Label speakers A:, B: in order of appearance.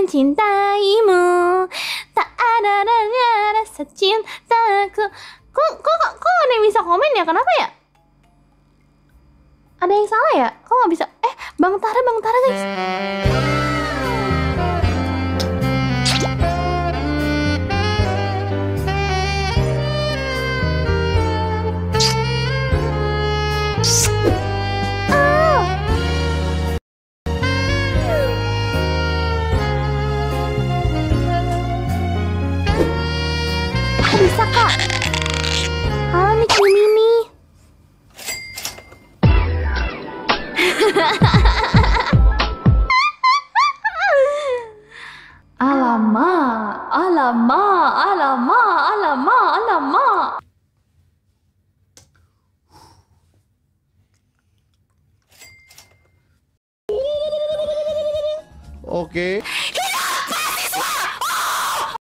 A: mencintaimu, tak ada adanya rasa cintaku. Kok ada yang bisa komen ya? Kenapa ya? Ada yang salah ya? Kok nggak bisa? Bang Tara guys. Bisa kak. Halo Miki Mimi. Alamak.
B: Oke.